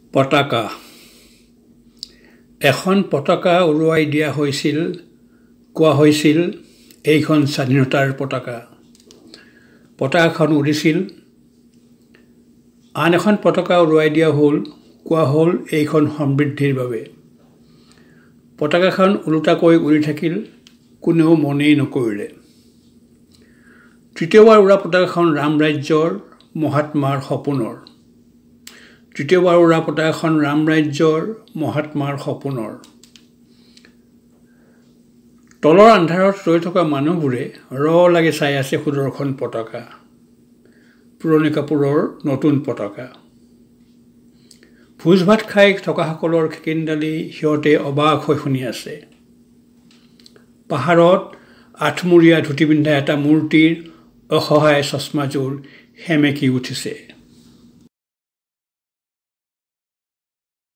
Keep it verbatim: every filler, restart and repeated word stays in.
পতাকা এখন পতাকা উৰুৱাই দিয়া হৈছিল কোৱা হৈছিল এইখন স্বাধীনতাৰ পতাকা পতাকাখন উৰিছিল আন এখন পতাকা উৰুৱাই দিয়া হ'ল কোৱা হ'ল এইখন সমৃদ্ধিৰ বাবে পতাকাখন উলটাকৈ উৰি থাকিল কোনেও মনেই নকৰিলে তৃতীয়বাৰ উৰা পতাকাখন ৰাম ৰাজ্যৰ মহাত্মাৰ সপোনৰ তৃতীয়বাৰ উৰা পতাকাখন ৰাম ৰাজ্যৰ মহাত্মাৰ সপোনৰ তলৰ আন্ধাৰত ৰৈ থকা মানুহবোৰে ৰ লাগি চাই আছে সুদৰ্শন পতাকা পুৰণি কাপোৰৰ নতুন পতাকা ভোজ ভাত খাই থকাসকলৰ খেকিনদালি সিহঁতে অবাক হৈ শুনি আছে পাহাৰত আঠমূৰীয়া ধুতি পিন্ধা এটা মূৰ্তিৰ অসহায় চশমাযোৰ সেমেকি উঠিছে